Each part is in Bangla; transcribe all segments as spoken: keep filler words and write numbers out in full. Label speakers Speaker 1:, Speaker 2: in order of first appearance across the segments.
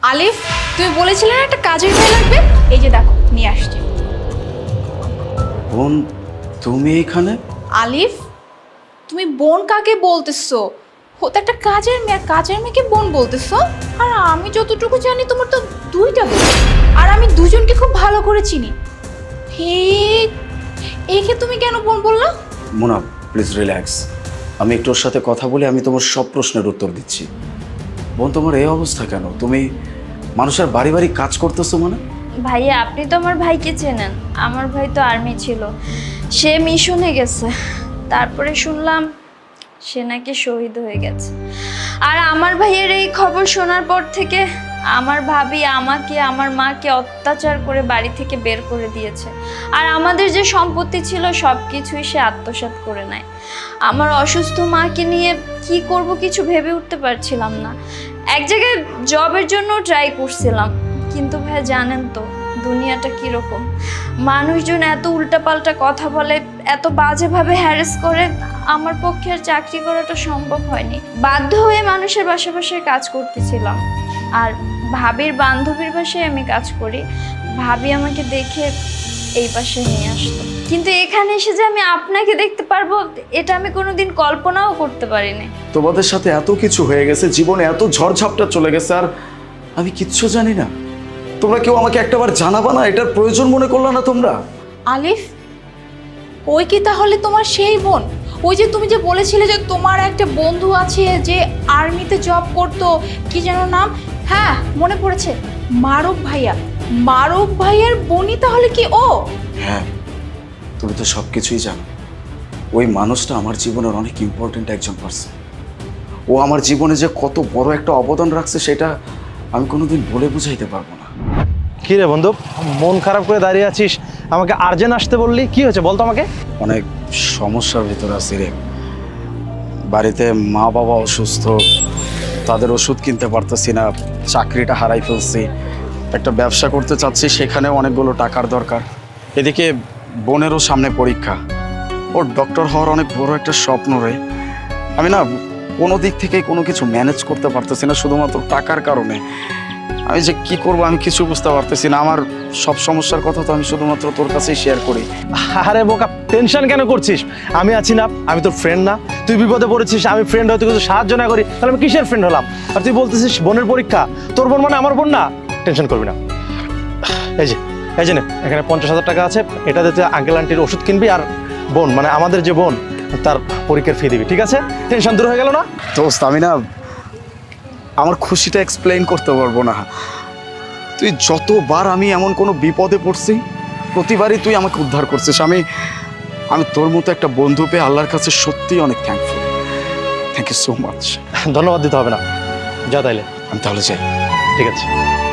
Speaker 1: আলিফ, তুমি বলেছিলে না একটা কাজের মেয়ে লাগবে, এই যে দেখো নিয়ে আসছি।
Speaker 2: বোন তুমি এখানে?
Speaker 1: আলিফ, তুমি বোন কাকে বলতেছো? ও তো একটা কাজের মেয়ে, কাজের মেয়েকে বোন বলতেছো? আর আমি যতটুকু জানি তোমার তো দুইটা বোন, আর আমি দুজনকে খুব ভালো করে চিনি। হে, একে তুমি কেন বোন বললা?
Speaker 2: মোনা প্লিজ রিল্যাক্স, আমি একটু ওর সাথে কথা বলে আমি তোমার সব প্রশ্নের উত্তর দিচ্ছি। বোন তোমার এই অবস্থা কেন? তুমি মানুষের বাড়ি বাড়ি কাজ করতেছো মানে?
Speaker 3: ভাইয়া আপনি তো আমার ভাইকে চেনেন, আমার ভাই তো আর্মি ছিল, সে মিশনে গেছে, তারপরে শুনলাম সে নাকি শহীদ হয়ে গেছে। আর আমার ভাইয়ের এই খবর শোনার পর থেকে আমার ভাবি আমাকে আমার মাকে অত্যাচার করে বাড়ি থেকে বের করে দিয়েছে, আর আমাদের যে সম্পত্তি ছিল সব কিছুই সে আত্মসাৎ করে নেয়। আমার অসুস্থ মাকে নিয়ে কি করব কিছু ভেবে উঠতে পারছিলাম না। এক জায়গায় জবের জন্য ট্রাই করছিলাম, কিন্তু ভাই জানেন তো দুনিয়াটা কীরকম, মানুষজন এত উল্টাপাল্টা কথা বলে, এত বাজেভাবে হ্যারাস করে, আমার পক্ষে আর চাকরি করাটা সম্ভব হয়নি। বাধ্য হয়ে মানুষের বাসা বাসায় কাজ করতেছিলাম, আর ভাবির বান্ধবীর বাসায় আমি কাজ করি। ভাবি আমাকে দেখে এই পাশে নিয়ে আসতো, কিন্তু এখানে এসে যে আমি আপনাকে দেখতে পারবো এটা আমি কোনোদিন কল্পনাও করতে পারিনি।
Speaker 2: তোমাদের সাথে এত কিছু হয়ে গেছে, জীবনে এত ঝড়ঝাপটা চলে গেছে, আর আমি কিচ্ছু জানি না। তোমরা কেউ আমাকে একটাবার জানাবা না? এটার প্রয়োজন মনে করলো না তোমরা?
Speaker 1: আলিফ, ওই কি তাহলে তোমার সেই বোন? ওই যে তুমি যে বলেছিলে যে তোমার একটা বন্ধু আছে যে আর্মিতে জব করতো, কি যেন নাম? হ্যাঁ মনে পড়েছে, মারুফ ভাইয়া। মারুফ ভাইয়ার বোনই তাহলে কি ও?
Speaker 2: হ্যাঁ, তুমি তো সব কিছুই জানো। ওই মানুষটা আমার জীবনের অনেক ইম্পর্টেন্ট একজন পার্সন। ও আমার জীবনে যে কত বড় একটা অবদান রাখছে সেটা আমি কোনোদিন বলে বুঝাইতে পারবো না।
Speaker 4: কি রে বন্ধু, মন খারাপ করে দাঁড়িয়ে আছিস? আমাকে আর্জেন্ট আসতে বললি, কি হয়েছে বলতো আমাকে?
Speaker 2: অনেক সমস্যার ভিতরে আছি রে। বাড়িতে মা বাবা অসুস্থ, তাদের ওষুধ কিনতে পারতেছি না, চাকরিটা হারাই ফেলছি, একটা ব্যবসা করতে চাচ্ছি, সেখানে অনেকগুলো টাকার দরকার। এদিকে বোনেরও সামনে পরীক্ষা, ওর ডক্টর হওয়ার অনেক বড় একটা স্বপ্ন রে। আমি না কোনো দিক থেকেই কোনো কিছু ম্যানেজ করতে পারতেছি না, শুধুমাত্র টাকার কারণে। আমি যে কি করবো আমি কিছু বুঝতে পারতেছি না। আমার সব সমস্যার কথা তো আমি শুধুমাত্র তোর কাছেই শেয়ার করি।
Speaker 4: আরে বোকা, টেনশন কেন করছিস? আমি আছি না? আমি তোর ফ্রেন্ড না? তুই বিপদে পড়েছিস, আমি ফ্রেন্ড হয়তো কিছু সাহায্য না করি তাহলে আমি কিসের ফ্রেন্ড হলাম? আর তুই বলতেছিস বোনের পরীক্ষা, তোর বোন মানে আমার বোন না? টেনশন করবি না। এই যে এই যে এখানে পঞ্চাশ হাজার টাকা আছে, এটাতে তুই আঙ্কেল আন্টির ওষুধ কিনবি, আর বোন মানে আমাদের যে বোন তার পরীক্ষার ফি দিবি, ঠিক আছে? টেনশন দূর হয়ে গেল না?
Speaker 2: দোস্ত আমি না আমার খুশিটা এক্সপ্লেইন করতে পারবো না। তুই যতবার আমি এমন কোনো বিপদে পড়ছি প্রতিবারই তুই আমাকে উদ্ধার করছিস। আমি আমি তোর মতো একটা বন্ধু পেয়ে আল্লাহর কাছে সত্যিই অনেক thankful. Thank you so much.
Speaker 4: ধন্যবাদ দিতে হবে না, যা তাইলে।
Speaker 2: আমি তাহলে যাই।
Speaker 4: ঠিক আছে।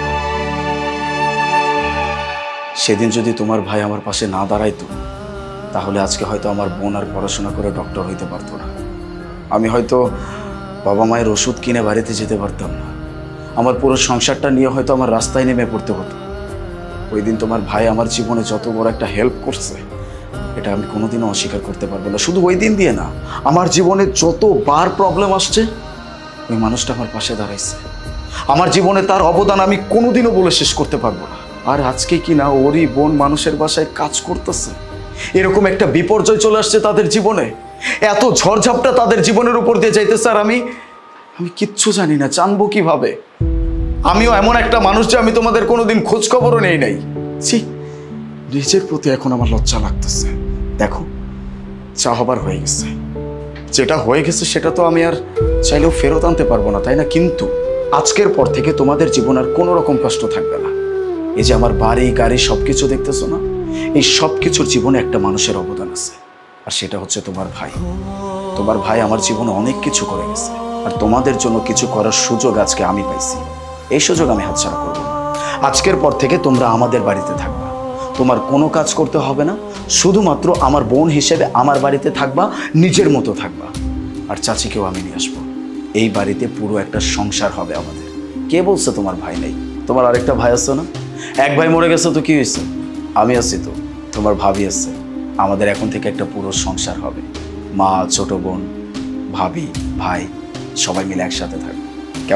Speaker 2: সেদিন যদি তোমার ভাই আমার পাশে না দাঁড়াইতো তাহলে আজকে হয়তো আমার বোন আর পড়াশোনা করে ডক্টর হইতে পারতো না। আমি হয়তো বাবা মায়ের ওষুধ কিনে বাড়িতে যেতে পারতাম না। আমার পুরো সংসারটা নিয়ে হয়তো আমার রাস্তায় নেমে পড়তে হতো। ওই দিন তোমার ভাই আমার জীবনে যত বড় একটা হেল্প করছে এটা আমি কোনোদিনও অস্বীকার করতে পারবো না। শুধু ওই দিন দিয়ে না, আমার জীবনে যতবার প্রবলেম আসছে ওই মানুষটা আমার পাশে দাঁড়াইছে। আমার জীবনে তার অবদান আমি কোনোদিনও বলে শেষ করতে পারবো না। আর আজকে কি না ওরই বোন মানুষের বাসায় কাজ করতেছে, এরকম একটা বিপর্যয় চলে আসছে তাদের জীবনে, এত ঝড়ঝাপটা তাদের জীবনের উপর দিয়ে যাইতেছে, আর আমি আমি কিচ্ছু জানি না, জানবো কিভাবে? আমিও এমন একটা মানুষ যে আমি তোমাদের কোনোদিন খোঁজ খবরও নেই নাই। ছি, নিজের প্রতি এখন আমার লজ্জা লাগতেছে। দেখো, চা হবার হয়ে গেছে, যেটা হয়ে গেছে সেটা তো আমি আর চাইলেও ফেরত আনতে পারবো না, তাই না? কিন্তু আজকের পর থেকে তোমাদের জীবন আর কোনো রকম কষ্ট থাকবে না। এই যে আমার বাড়ি গাড়ি সবকিছু দেখতেছো না, এই সব কিছুর জীবনে একটা মানুষের অবদান আছে, আর সেটা হচ্ছে তোমার ভাই। তোমার ভাই আমার জীবনে অনেক কিছু করে গেছে, আর তোমাদের জন্য কিছু করার সুযোগ আজকে আমি পাইছি। এই সুযোগ আমি হাতছাড়া করবো না। আজকের পর থেকে তোমরা আমাদের বাড়িতে থাকবা, তোমার কোনো কাজ করতে হবে না, শুধুমাত্র আমার বোন হিসেবে আমার বাড়িতে থাকবা, নিজের মতো থাকবা। আর চাচিকেও আমি নিয়ে আসবো। এই বাড়িতে পুরো একটা সংসার হবে আমাদের। কে বলছে তোমার ভাই নেই? তোমার আরেকটা ভাই আছে না? এক ভাই মরে গেছে তো কি হয়েছে? আমি আছি তো, তোমার ভাবি আছে। আমাদের এখন থেকে একটা পুরো সংসার হবে। মা, ছোট বোন, ভাবি, ভাই সবাই মিলে একসাথে থাকবে। কেমন?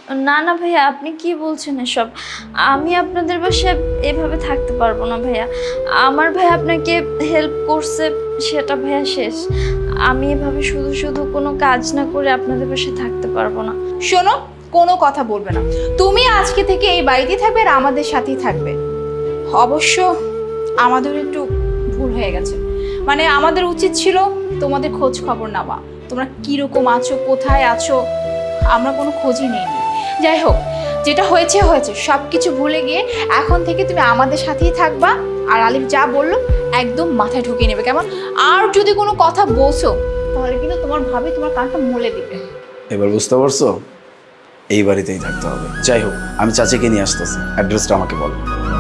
Speaker 3: না না ভাইয়া, আপনি কি বলছেন এসব? আমি আপনাদের বাসায় এভাবে থাকতে পারবো না ভাইয়া। আমার ভাই আপনাকে হেল্প করছে, সেটা ভাইয়া শেষ। আমি এভাবে শুধু শুধু কোনো কাজ না করে আপনাদের বাসায় থাকতে পারবো না।
Speaker 1: শোনো, কোনো কথা বলবে না। তুমি আজকে থেকে এই বাড়িতেই থাকবে আর আমাদের সাথেই থাকবে। অবশ্য আমাদের একটু ভুল হয়ে গেছে, মানে আমাদের উচিত ছিল তোমাদের খোঁজ খবর নেওয়া, তোমরা কিরকম আছো, কোথায় আছো, আমরা কোনো খোঁজই নেইনি। যাই হোক, যেটা হয়েছে হয়েছে, সব কিছু ভুলে গিয়ে এখন থেকে তুমি আমাদের সাথেই থাকবা। আর আলিফ যা বললো একদম মাথায় ঢুকিয়ে নেবে, কেমন? আর যদি কোনো কথা বলছো তাহলে কিন্তু তোমার ভাবি তোমার কানটা মলে দিবে।
Speaker 2: এবার বুঝতে পারছো? এই বাড়িতেই থাকতে হবে। যাই হোক, আমি চাচিকে নিয়ে আসতেছি, অ্যাড্রেসটা আমাকে বলো।